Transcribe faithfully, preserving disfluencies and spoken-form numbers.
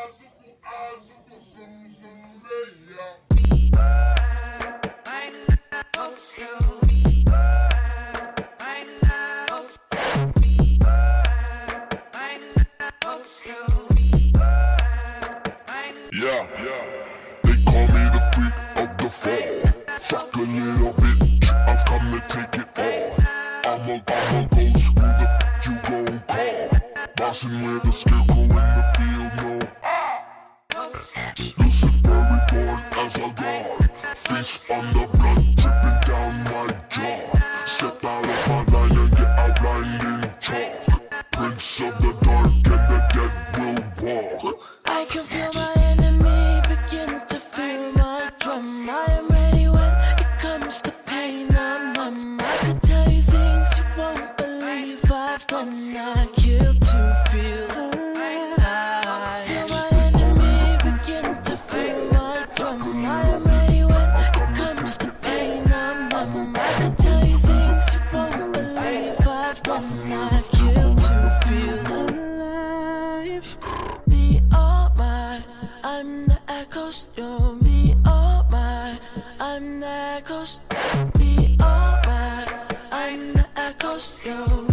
Yeah, they call me the freak of the fall. Fuck a little bitch, I've come to take it all. I'ma, I'ma go screw the f*** you gon' call. Bossing with a scarecrow in the field, no. Lucifer reborn as a god. Face on the blood dripping down my jaw. Step out of my line and get outlined in chalk. Prince of the dark and the dead will walk. I can feel my enemy begin to feel my drum. I am ready when it comes to pain. I'm numb. I could tell you things you won't believe I've done. I kill to feel alive. I feel my enemy begin to feel my drum. I am ready when it comes to pain. I'm numb. I could tell you things you won't believe I've done. I kill to feel alive. Me, oh my, I'm the echoes. Yo, me, oh my, I'm the echoes. Me, oh my, I'm the echoes. Yo.